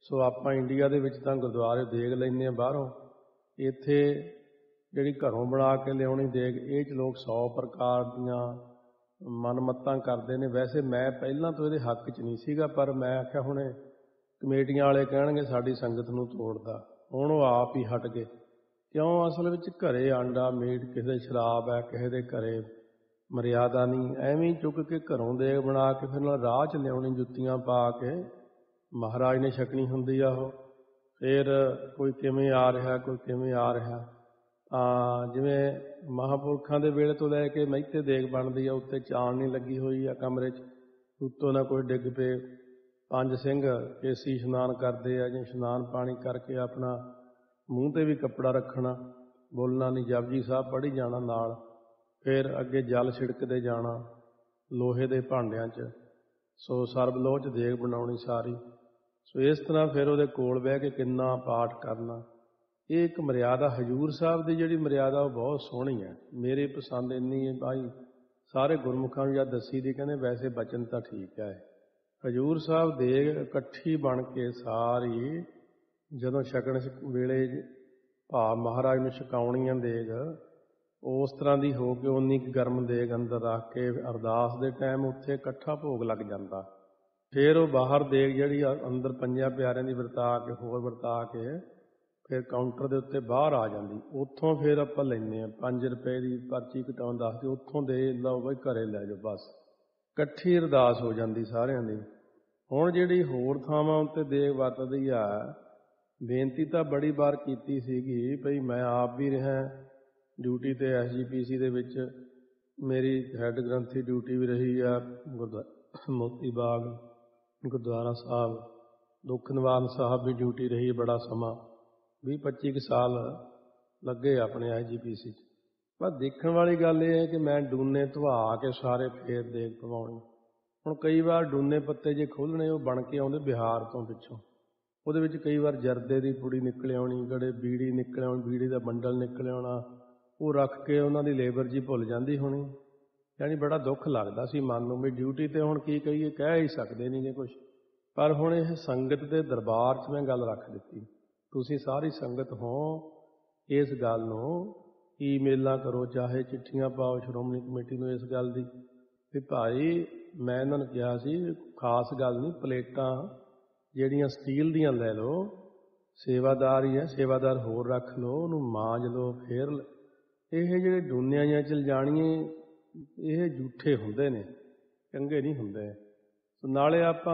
ਸੋ ਆਪਾਂ ਇੰਡੀਆ ਦੇ ਵਿੱਚ ਤਾਂ ਗੁਰਦੁਆਰੇ ਦੇਗ ਲੈਂਦੇ ਹਾਂ ਬਾਹਰੋਂ, ਇੱਥੇ ਜਿਹੜੀ ਘਰੋਂ ਬਣਾ ਕੇ ਲਿਆਉਣੀ ਦੇਗ, ਇਹ 'ਚ ਲੋਕ 100 ਪ੍ਰਕਾਰ ਦੀਆਂ ਮਨਮੱਤਾਂ ਕਰਦੇ ਨੇ। ਵੈਸੇ ਮੈਂ ਪਹਿਲਾਂ ਤੋਂ ਇਹਦੇ ਹੱਕ 'ਚ ਨਹੀਂ ਸੀਗਾ, ਪਰ ਮੈਂ ਆਖਿਆ ਹੁਣ ਕਮੇਟੀਆਂ ਵਾਲੇ ਕਹਿਣਗੇ ਸਾਡੀ ਸੰਗਤ ਨੂੰ ਤੋੜਦਾ, ਹੁਣ ਉਹ ਆਪ ਹੀ ਹਟ ਗਏ। ਕਿਉਂ? ਅਸਲ ਵਿੱਚ ਘਰੇ ਆਂਡਾ ਮੀਟ, ਕਿਸੇ ਦੇ ਸ਼ਰਾਬ ਹੈ, ਕਿਸੇ ਦੇ ਘਰੇ ਮਰਿਆਦਾ ਨਹੀਂ, ਐਵੇਂ ਚੁੱਕ ਕੇ ਘਰੋਂ ਦੇਗ ਬਣਾ ਕੇ ਫਿਰ ਨਾਲ ਰਾਹ 'ਚ ਲਿਆਉਣੀ, ਜੁੱਤੀਆਂ ਪਾ ਕੇ ਮਹਾਰਾਜ ਨੇ ਛਕਣੀ ਹੁੰਦੀ ਆ ਉਹ। ਫਿਰ ਕੋਈ ਕਿਵੇਂ ਆ ਰਿਹਾ, ਕੋਈ ਕਿਵੇਂ ਆ ਰਿਹਾ। ਜਿਵੇਂ ਮਹਾਂਪੁਰਖਾਂ ਦੇ ਵੇਲੇ ਤੋਂ ਲੈ ਕੇ ਮਹਿਤੇ ਦੇਗ ਬਣਦੀ ਆ, ਉੱਤੇ ਚਾਨਣੀ ਲੱਗੀ ਹੋਈ ਆ ਕਮਰੇ 'ਚ, ਉੱਤੋਂ ਨਾ ਕੋਈ ਡਿੱਗ ਪਏ। 5 ਸਿੰਘ ਕੇਸੀ ਇਸ਼ਨਾਨ ਕਰਦੇ ਆ, ਜਾਂ ਇਸ਼ਨਾਨ ਪਾਣੀ ਕਰਕੇ ਆਪਣਾ ਮੂੰਹ 'ਤੇ ਵੀ ਕੱਪੜਾ ਰੱਖਣਾ, ਬੋਲਣਾ ਨਹੀਂ, ਜਪਜੀ ਸਾਹਿਬ ਪੜ੍ਹੀ ਜਾਣਾ ਨਾਲ। ਫਿਰ ਅੱਗੇ ਜਲ ਛਿੜਕਦੇ ਜਾਣਾ ਲੋਹੇ ਦੇ ਭਾਂਡਿਆਂ 'ਚ। ਸੋ ਸਰਬਲੋਹ 'ਚ ਦੇਗ ਬਣਾਉਣੀ ਸਾਰੀ। ਸੋ ਇਸ ਤਰ੍ਹਾਂ ਫਿਰ ਉਹਦੇ ਕੋਲ ਬਹਿ ਕੇ ਕਿੰਨਾ ਪਾਠ ਕਰਨਾ। ਇਹ ਇੱਕ ਮਰਿਆਦਾ ਹਜ਼ੂਰ ਸਾਹਿਬ ਦੀ ਜਿਹੜੀ ਮਰਿਆਦਾ ਉਹ ਬਹੁਤ ਸੋਹਣੀ ਹੈ, ਮੇਰੇ ਪਸੰਦ ਇੰਨੀ ਹੈ ਭਾਈ। ਸਾਰੇ ਗੁਰਮੁਖਾਂ ਨੂੰ ਜਦ ਦੱਸੀ ਦੀ ਕਹਿੰਦੇ ਵੈਸੇ ਬਚਨ ਤਾਂ ਠੀਕ ਹੈ। ਹਜ਼ੂਰ ਸਾਹਿਬ ਦੇਗ ਇਕੱਠੀ ਬਣ ਕੇ ਸਾਰੀ ਜਦੋਂ ਛਕਣ ਵੇਲੇ ਭਾਵ ਮਹਾਰਾਜ ਨੂੰ ਛਕਾਉਣੀ ਆ ਦੇਗ, ਉਸ ਤਰ੍ਹਾਂ ਦੀ ਹੋ ਕੇ ਉਨੀ ਕੁ ਗਰਮ ਦੇਗ ਅੰਦਰ ਰੱਖ ਕੇ ਅਰਦਾਸ ਦੇ ਟਾਈਮ ਉੱਥੇ ਇਕੱਠਾ ਭੋਗ ਲੱਗ ਜਾਂਦਾ। ਫਿਰ ਉਹ ਬਾਹਰ ਦੇਗ ਜਿਹੜੀ ਅੰਦਰ ਪੰਜਾਂ ਪਿਆਰਿਆਂ ਦੀ ਵਰਤਾ ਕੇ, ਹੋਰ ਵਰਤਾ ਕੇ ਫਿਰ ਕਾਊਂਟਰ ਦੇ ਉੱਤੇ ਬਾਹਰ ਆ ਜਾਂਦੀ। ਉੱਥੋਂ ਫਿਰ ਆਪਾਂ ਲੈਂਦੇ ਹਾਂ 5 ਰੁਪਏ ਦੀ ਪਰਚੀ ਕਟਾਉਣ ਦੱਸਦੇ, ਉੱਥੋਂ ਦੇ ਲਓ ਬਈ ਘਰੇ ਲੈ ਜਾਓ, ਬਸ ਇਕੱਠੀ ਅਰਦਾਸ ਹੋ ਜਾਂਦੀ ਸਾਰਿਆਂ ਦੀ। ਹੁਣ ਜਿਹੜੀ ਹੋਰ ਥਾਵਾਂ ਉੱਤੇ ਦੇਗ ਵਰਤਦੀ ਆ, ਬੇਨਤੀ ਤਾਂ ਬੜੀ ਵਾਰ ਕੀਤੀ ਸੀਗੀ ਭਈ, ਮੈਂ ਆਪ ਵੀ ਰਿਹਾ ਡਿਊਟੀ 'ਤੇ SGPC ਦੇ ਵਿੱਚ, ਮੇਰੀ ਹੈੱਡ ਗ੍ਰੰਥੀ ਡਿਊਟੀ ਵੀ ਰਹੀ ਆ ਮੋਤੀ ਬਾਗ ਗੁਰਦੁਆਰਾ ਸਾਹਿਬ, ਦੁੱਖ ਨਿਵਾਰਨ ਸਾਹਿਬ ਵੀ ਡਿਊਟੀ ਰਹੀ ਬੜਾ ਸਮਾਂ, 20-25 ਸਾਲ ਲੱਗੇ ਆਪਣੇ SGPC 'ਚ। ਪਰ ਦੇਖਣ ਵਾਲੀ ਗੱਲ ਇਹ ਹੈ ਕਿ ਮੈਂ ਡੂਨੇ ਧਵਾ ਕੇ ਸਾਰੇ ਫੇਰ ਦੇਗ ਪਵਾਉਣੀ। ਹੁਣ ਕਈ ਵਾਰ ਡੂਨੇ ਪੱਤੇ ਜੇ ਖੋਲ੍ਹਣੇ, ਉਹ ਬਣ ਕੇ ਆਉਂਦੇ ਬਿਹਾਰ ਤੋਂ ਪਿੱਛੋਂ, ਉਹਦੇ ਵਿੱਚ ਕਈ ਵਾਰ ਜਰਦੇ ਦੀ ਪੁੜੀ ਨਿਕਲ ਆਉਣੀ, ਕਦੇ ਬੀੜੀ ਨਿਕਲ ਆਉਣੀ, ਬੀੜੀ ਦਾ ਬੰਡਲ ਨਿਕਲ ਆਉਣਾ, ਉਹ ਰੱਖ ਕੇ ਉਹਨਾਂ ਦੀ ਲੇਬਰ ਜੀ ਭੁੱਲ ਜਾਂਦੀ ਹੋਣੀ। ਯਾਨੀ ਬੜਾ ਦੁੱਖ ਲੱਗਦਾ ਸੀ ਮਨ ਨੂੰ ਵੀ ਡਿਊਟੀ 'ਤੇ ਹੁਣ ਕੀ ਕਹੀਏ, ਕਹਿ ਹੀ ਸਕਦੇ ਨਹੀਂ ਗੇ ਕੁਛ। ਪਰ ਹੁਣ ਇਹ ਸੰਗਤ ਦੇ ਦਰਬਾਰ 'ਚ ਮੈਂ ਗੱਲ ਰੱਖ ਦਿੱਤੀ, ਤੁਸੀਂ ਸਾਰੀ ਸੰਗਤ ਹੋ, ਇਸ ਗੱਲ ਨੂੰ ਈਮੇਲਾਂ ਕਰੋ, ਚਾਹੇ ਚਿੱਠੀਆਂ ਪਾਓ ਸ਼੍ਰੋਮਣੀ ਕਮੇਟੀ ਨੂੰ ਇਸ ਗੱਲ ਦੀ ਵੀ ਭਾਈ, ਮੈਂ ਇਹਨਾਂ ਨੂੰ ਕਿਹਾ ਸੀ ਖਾਸ ਗੱਲ ਨਹੀਂ, ਪਲੇਟਾਂ ਜਿਹੜੀਆਂ ਸਟੀਲ ਦੀਆਂ ਲੈ ਲਓ, ਸੇਵਾਦਾਰ ਹੀ ਹੈ, ਸੇਵਾਦਾਰ ਹੋਰ ਰੱਖ ਲਓ, ਉਹਨੂੰ ਮਾਂਜ ਲਓ। ਫਿਰ ਇਹ ਜਿਹੜੇ ਡੂਨਿਆਂ ਜਾਂ ਚਲ ਜਾਣੀਏ, ਇਹ ਝੂਠੇ ਹੁੰਦੇ ਨੇ, ਚੰਗੇ ਨਹੀਂ ਹੁੰਦੇ। ਨਾਲੇ ਆਪਾਂ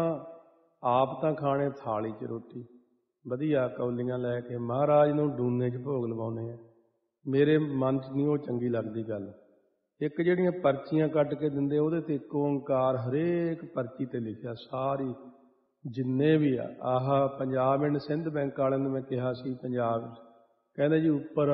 ਆਪ ਤਾਂ ਖਾਣੇ ਥਾਲੀ 'ਚ ਰੋਟੀ ਵਧੀਆ ਕੌਲੀਆਂ ਲੈ ਕੇ, ਮਹਾਰਾਜ ਨੂੰ ਡੂਨੇ 'ਚ ਭੋਗ ਲਵਾਉਂਦੇ ਆ। ਮੇਰੇ ਮਨ 'ਚ ਨਹੀਂ ਉਹ ਚੰਗੀ ਲੱਗਦੀ ਗੱਲ। ਇੱਕ ਜਿਹੜੀਆਂ ਪਰਚੀਆਂ ਕੱਟ ਕੇ ਦਿੰਦੇ, ਉਹਦੇ 'ਤੇ ਇੱਕ ਓਂਕਾਰ ਹਰੇਕ ਪਰਚੀ 'ਤੇ ਲਿਖਿਆ, ਸਾਰੀ ਜਿੰਨੇ ਵੀ ਆ। ਆਹ ਪੰਜਾਬ ਐਂਡ ਸਿੰਧ ਬੈਂਕ ਵਾਲਿਆਂ ਨੂੰ ਮੈਂ ਕਿਹਾ ਸੀ ਪੰਜਾਬ, ਕਹਿੰਦੇ ਜੀ ਉੱਪਰ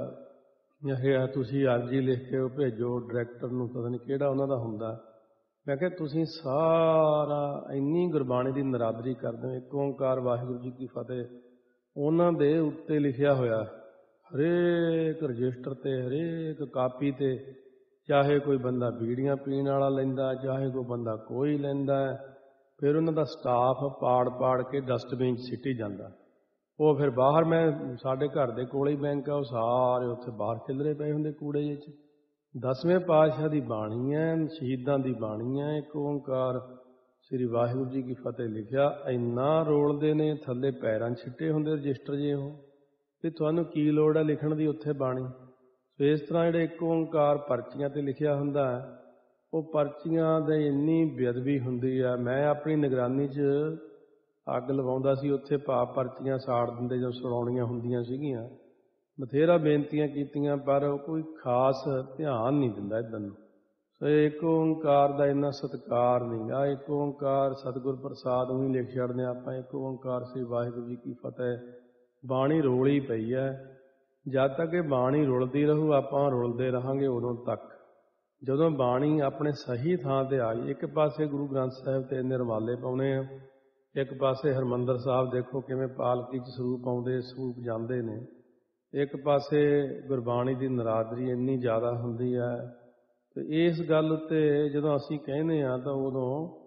ਇਹ ਤੁਸੀਂ ਅਰਜ਼ੀ ਲਿਖ ਕੇ ਉਹ ਭੇਜੋ ਡਾਇਰੈਕਟਰ ਨੂੰ, ਪਤਾ ਨਹੀਂ ਕਿਹੜਾ ਉਹਨਾਂ ਦਾ ਹੁੰਦਾ। ਮੈਂ ਕਿਹਾ ਤੁਸੀਂ ਸਾਰਾ ਇੰਨੀ ਗੁਰਬਾਣੀ ਦੀ ਨਰਾਦਰੀ ਕਰਦੇ ਹੋ, ਇੱਕ ਓਂਕਾਰ ਵਾਹਿਗੁਰੂ ਜੀ ਕੀ ਫਤਿਹ, ਉਹਨਾਂ ਦੇ ਉੱਤੇ ਲਿਖਿਆ ਹੋਇਆ ਹਰੇਕ ਰਜਿਸਟਰ 'ਤੇ, ਹਰੇਕ ਕਾਪੀ 'ਤੇ, ਚਾਹੇ ਕੋਈ ਬੰਦਾ ਬੀੜੀਆਂ ਪੀਣ ਵਾਲਾ ਲੈਂਦਾ, ਚਾਹੇ ਕੋਈ ਬੰਦਾ ਕੋਈ ਲੈਂਦਾ। ਫਿਰ ਉਹਨਾਂ ਦਾ ਸਟਾਫ ਪਾੜ ਕੇ ਡਸਟਬਿਨ 'ਚ ਸਿੱਟੀ ਜਾਂਦਾ। ਉਹ ਫਿਰ ਬਾਹਰ, ਮੈਂ ਸਾਡੇ ਘਰ ਦੇ ਕੋਲ ਹੀ ਬੈਂਕ ਆ, ਉਹ ਸਾਰੇ ਉੱਥੇ ਬਾਹਰ ਖਿਲਰੇ ਪਏ ਹੁੰਦੇ ਕੂੜੇ ਜਿਹੇ 'ਚ। 10ਵੇਂ ਪਾਤਸ਼ਾਹ ਦੀ ਬਾਣੀ ਹੈ, ਸ਼ਹੀਦਾਂ ਦੀ ਬਾਣੀ ਹੈ, ਇੱਕ ਓਂਕਾਰ ਸ੍ਰੀ ਵਾਹਿਗੁਰੂ ਜੀ ਕੀ ਫਤਿਹ ਲਿਖਿਆ, ਇੰਨਾ ਰੋਲਦੇ ਨੇ, ਥੱਲੇ ਪੈਰਾਂ 'ਚ ਸਿੱਟੇ ਹੁੰਦੇ ਰਜਿਸਟਰ ਜੇ ਉਹ, ਤੇ ਤੁਹਾਨੂੰ ਕੀ ਲੋੜ ਹੈ ਲਿਖਣ ਦੀ ਉੱਥੇ ਬਾਣੀ। ਸੋ ਇਸ ਤਰ੍ਹਾਂ ਜਿਹੜੇ ਇੱਕ ਓਂਕਾਰ ਪਰਚੀਆਂ 'ਤੇ ਲਿਖਿਆ ਹੁੰਦਾ, ਉਹ ਪਰਚੀਆਂ ਦੇ ਇੰਨੀ ਬੇਅਦਬੀ ਹੁੰਦੀ ਆ। ਮੈਂ ਆਪਣੀ ਨਿਗਰਾਨੀ 'ਚ ਅੱਗ ਲਵਾਉਂਦਾ ਸੀ ਉੱਥੇ, ਪਰਚੀਆਂ ਸਾੜ ਦਿੰਦੇ ਜਦੋਂ ਸੁਣਾਉਣੀਆਂ ਹੁੰਦੀਆਂ ਸੀਗੀਆਂ। ਬਥੇਰਾ ਬੇਨਤੀਆਂ ਕੀਤੀਆਂ, ਪਰ ਕੋਈ ਖਾਸ ਧਿਆਨ ਨਹੀਂ ਦਿੰਦਾ ਇੱਧਰ ਨੂੰ। ਸੋ ਇੱਕ ਓਂਕਾਰ ਦਾ ਇੰਨਾ ਸਤਿਕਾਰ ਨਹੀਂ ਗਾ। ਇੱਕ ਓਂਕਾਰ ਸਤਿਗੁਰ ਪ੍ਰਸਾਦ ਉਹੀ ਲਿਖ ਛੱਡਦੇ ਆਪਾਂ, ਇੱਕ ਓਂਕਾਰ ਸ੍ਰੀ ਵਾਹਿਗੁਰੂ ਜੀ ਕੀ ਫਤਿਹ। ਬਾਣੀ ਰੋਲੀ ਪਈ ਹੈ, ਜਦ ਤੱਕ ਇਹ ਬਾਣੀ ਰੁਲਦੀ ਰਹੂ ਆਪਾਂ ਰੁਲਦੇ ਰਹਾਂਗੇ ਉਦੋਂ ਤੱਕ। ਜਦੋਂ ਬਾਣੀ ਆਪਣੇ ਸਹੀ ਥਾਂ 'ਤੇ ਆ ਗਈ, ਇੱਕ ਪਾਸੇ ਗੁਰੂ ਗ੍ਰੰਥ ਸਾਹਿਬ 'ਤੇ ਨਿਰਮਾਲੇ ਪਾਉਣੇ ਆ, ਇੱਕ ਪਾਸੇ ਹਰਿਮੰਦਰ ਸਾਹਿਬ ਦੇਖੋ ਕਿਵੇਂ ਪਾਲਕੀ 'ਚ ਸਰੂਪ ਆਉਂਦੇ, ਸਰੂਪ ਜਾਂਦੇ ਨੇ, ਇੱਕ ਪਾਸੇ ਗੁਰਬਾਣੀ ਦੀ ਨਰਾਦਰੀ ਇੰਨੀ ਜ਼ਿਆਦਾ ਹੁੰਦੀ ਹੈ। ਅਤੇ ਇਸ ਗੱਲ ਉੱਤੇ ਜਦੋਂ ਅਸੀਂ ਕਹਿੰਦੇ ਹਾਂ ਤਾਂ ਉਦੋਂ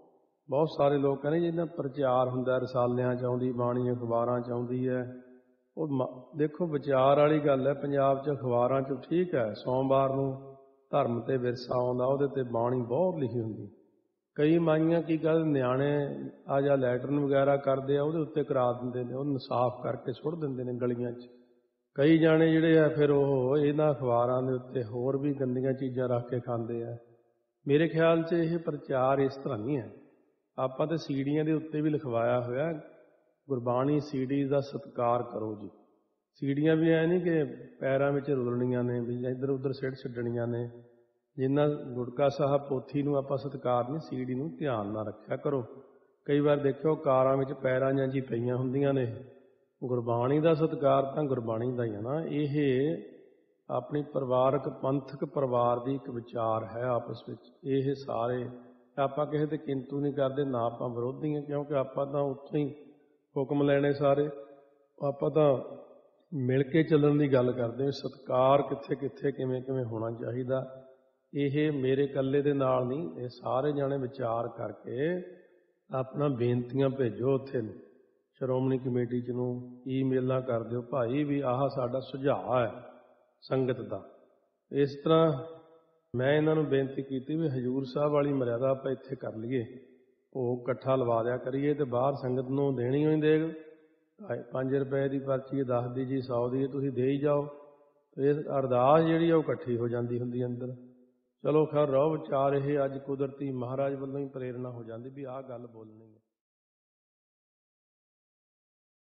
ਬਹੁਤ ਸਾਰੇ ਲੋਕ ਕਹਿੰਦੇ ਜਿਹਨਾਂ ਪ੍ਰਚਾਰ ਹੁੰਦਾ ਰਸਾਲਿਆਂ 'ਚ ਆਉਂਦੀ ਬਾਣੀ, ਅਖਬਾਰਾਂ 'ਚ ਆਉਂਦੀ ਹੈ। ਉਹ ਦੇਖੋ ਵਿਚਾਰ ਵਾਲੀ ਗੱਲ ਹੈ। ਪੰਜਾਬ 'ਚ ਅਖਬਾਰਾਂ 'ਚ ਠੀਕ ਹੈ, ਸੋਮਵਾਰ ਨੂੰ ਧਰਮ ਤੇ ਵਿਰਸਾ ਆਉਂਦਾ, ਉਹਦੇ ਤੇ ਬਾਣੀ ਬਹੁਤ ਲਿਖੀ ਹੁੰਦੀ। ਕਈ ਮਾਈਆਂ ਕੀ ਕਰਦੇ, ਨਿਆਣੇ ਆ ਜਾਂ ਲੈਟਰਨ ਵਗੈਰਾ ਕਰਦੇ ਆ, ਉਹਦੇ ਉੱਤੇ ਕਰਾ ਦਿੰਦੇ ਨੇ, ਉਹਨੂੰ ਸਾਫ਼ ਕਰਕੇ ਸੁੱਟ ਦਿੰਦੇ ਨੇ ਗਲੀਆਂ 'ਚ। ਕਈ ਜਾਣੇ ਜਿਹੜੇ ਆ ਫਿਰ ਉਹ ਇਹਨਾਂ ਅਖਬਾਰਾਂ ਦੇ ਉੱਤੇ ਹੋਰ ਵੀ ਗੰਦੀਆਂ ਚੀਜ਼ਾਂ ਰੱਖ ਕੇ ਖਾਂਦੇ ਆ। ਮੇਰੇ ਖਿਆਲ 'ਚ ਇਹ ਪ੍ਰਚਾਰ ਇਸ ਤਰ੍ਹਾਂ ਨਹੀਂ ਹੈ। ਆਪਾਂ ਤਾਂ ਸੀੜੀਆਂ ਦੇ ਉੱਤੇ ਵੀ ਲਿਖਵਾਇਆ ਹੋਇਆ, ਗੁਰਬਾਣੀ ਸੀੜੀ ਦਾ ਸਤਿਕਾਰ ਕਰੋ ਜੀ। ਸੀੜੀਆਂ ਵੀ ਐ ਨਹੀਂ ਕਿ ਪੈਰਾਂ ਵਿੱਚ ਰੁਲਣੀਆਂ ਨੇ, ਵੀ ਇੱਧਰ ਉੱਧਰ ਸਿੱਟ ਛੱਡਣੀਆਂ ਨੇ। ਜਿੰਨਾ ਗੁਟਕਾ ਸਾਹਿਬ ਪੋਥੀ ਨੂੰ ਆਪਾਂ ਸਤਿਕਾਰ ਨਹੀਂ, ਸੀੜੀ ਨੂੰ ਧਿਆਨ ਨਾਲ ਰੱਖਿਆ ਕਰੋ। ਕਈ ਵਾਰ ਦੇਖਿਓ ਕਾਰਾਂ ਵਿੱਚ ਪੈਰਾਂ ਜਾਂ ਜੀ ਪਈਆਂ ਹੁੰਦੀਆਂ ਨੇ। ਗੁਰਬਾਣੀ ਦਾ ਸਤਿਕਾਰ ਤਾਂ ਗੁਰਬਾਣੀ ਦਾ ਹੀ ਹੈ ਨਾ। ਇਹ ਆਪਣੀ ਪਰਿਵਾਰਕ ਪੰਥਕ ਪਰਿਵਾਰ ਦੀ ਇੱਕ ਵਿਚਾਰ ਹੈ ਆਪਸ ਵਿੱਚ। ਇਹ ਸਾਰੇ ਆਪਾਂ ਕਿਸੇ ਤੇ ਕਿੰਤੂ ਨਹੀਂ ਕਰਦੇ, ਨਾ ਆਪਾਂ ਵਿਰੋਧੀ ਹਾਂ, ਕਿਉਂਕਿ ਆਪਾਂ ਤਾਂ ਉੱਥੋਂ ਹੀ ਹੁਕਮ ਲੈਣੇ ਸਾਰੇ। ਆਪਾਂ ਤਾਂ ਮਿਲ ਕੇ ਚੱਲਣ ਦੀ ਗੱਲ ਕਰਦੇ ਹਾਂ। ਸਤਿਕਾਰ ਕਿੱਥੇ ਕਿੱਥੇ ਕਿਵੇਂ ਕਿਵੇਂ ਹੋਣਾ ਚਾਹੀਦਾ, ਇਹ ਮੇਰੇ ਇਕੱਲੇ ਦੇ ਨਾਲ ਨਹੀਂ, ਇਹ ਸਾਰੇ ਜਾਣੇ ਵਿਚਾਰ ਕਰਕੇ ਆਪਣਾ ਬੇਨਤੀਆਂ ਭੇਜੋ ਉੱਥੇ ਨੂੰ, ਸ਼੍ਰੋਮਣੀ ਕਮੇਟੀ 'ਚ ਨੂੰ ਈਮੇਲਾਂ ਕਰ ਦਿਓ, ਭਾਈ ਵੀ ਆਹ ਸਾਡਾ ਸੁਝਾਅ ਹੈ ਸੰਗਤ ਦਾ। ਇਸ ਤਰ੍ਹਾਂ ਮੈਂ ਇਹਨਾਂ ਨੂੰ ਬੇਨਤੀ ਕੀਤੀ ਵੀ ਹਜ਼ੂਰ ਸਾਹਿਬ ਵਾਲੀ ਮਰਿਆਦਾ ਆਪਾਂ ਇੱਥੇ ਕਰ ਲਈਏ, ਭੋਗ ਇਕੱਠਾ ਲਵਾ ਦਿਆ ਕਰੀਏ ਤੇ ਬਾਹਰ ਸੰਗਤ ਨੂੰ ਦੇਣੀ ਹੋਈ ਦੇਗ। 5 ਰੁਪਏ ਦੀ ਪਰਚੀ, 10 ਦੀ ਜੀ, 100 ਦੀ, ਤੁਸੀਂ ਦੇ ਹੀ ਜਾਓ। ਇਹ ਅਰਦਾਸ ਜਿਹੜੀ ਉਹ ਇਕੱਠੀ ਹੋ ਜਾਂਦੀ ਹੁੰਦੀ ਅੰਦਰ। ਚਲੋ ਖੈਰ ਰਹੋ ਵਿਚਾਰ। ਇਹ ਅੱਜ ਕੁਦਰਤੀ ਮਹਾਰਾਜ ਵੱਲੋਂ ਹੀ ਪ੍ਰੇਰਨਾ ਹੋ ਜਾਂਦੀ ਵੀ ਆਹ ਗੱਲ ਬੋਲਣੀ ਹੈ।